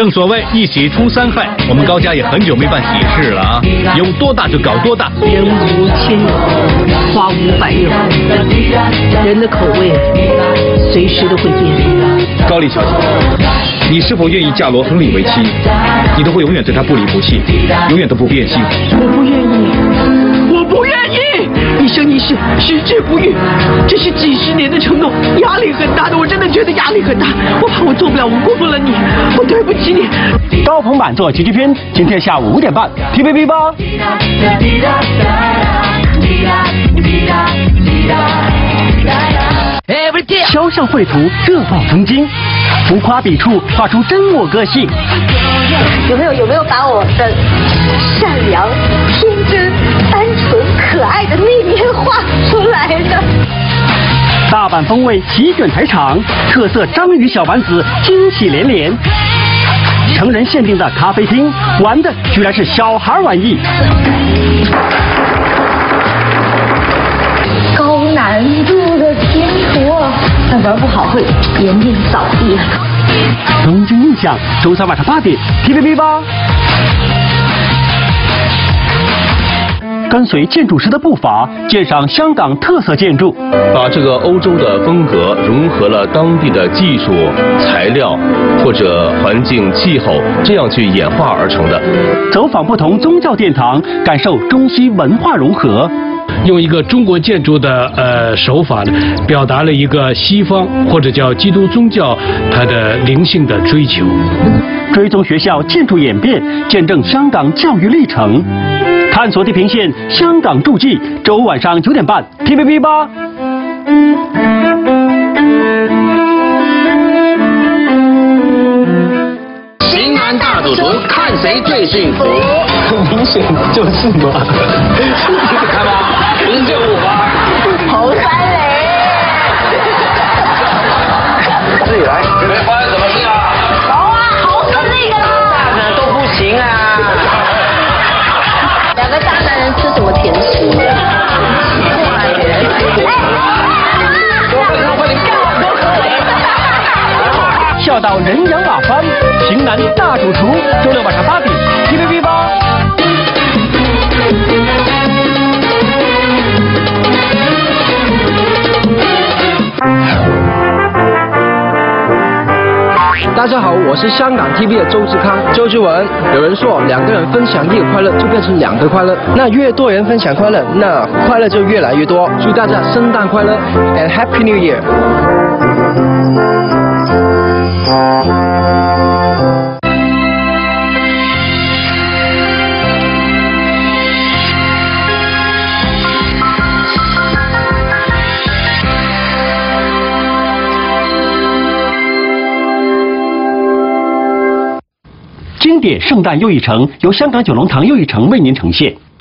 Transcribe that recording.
正所谓一喜出三害，我们高家也很久没办喜事了啊，有多大就搞多大。 人无千日，花无百日红，人的口味随时都会变。 高丽小姐，你是否愿意嫁罗亨利为妻？你都会永远对他不离不弃，永远都不变心。 我不愿意，我不愿意，一生一世，矢志不渝，这是几十年的承诺，压力很大的，我真的觉得压力很大，我怕我做不了，我辜负了你，我对不起你。 高朋满座喜剧片，今天下午5点半 ，TVB 吧。肖像绘图热爆曾经，浮夸笔触画出真我个性。 有没有把我的善良、天真、单纯、可爱的那面画出来的？ 大阪风味席卷台场，特色章鱼小丸子惊喜连连。成人限定的咖啡厅，玩的居然是小孩玩意。 高难度的拼图，玩不好会颜面扫地。 东京印象，周3晚上8点 ，TVB 吧。跟随建筑师的步伐，鉴赏香港特色建筑， 把这个欧洲的风格融合了当地的技术、材料或者环境、气候，这样去演化而成的。 走访不同宗教殿堂，感受中西文化融合。 用一个中国建筑的手法呢，表达了一个西方或者叫基督宗教它的灵性的追求。 追踪学校建筑演变，见证香港教育历程。探索地平线，香港筑记，周5晚上9点半 ，TVB 吧。 型男大主厨，看谁最幸福。 很明显就是嘛。 看吧，不是就我吗？ 侯三雷。 自己来。 没发生什么事啊？ 有啊，侯成那个大的都不行啊。 两个大男人吃什么甜食？ 笑到人仰马翻，型男大主厨，周6晚上8点 ，TVB 吧。 大家好，我是香港 TV 的周志康、周志文。有人说2个人分享1个快乐就变成2个快乐，那越多人分享快乐，那快乐就越来越多。祝大家圣诞快乐 and Happy New Year！ 经典圣诞又一城由香港九龙塘又一城为您呈现。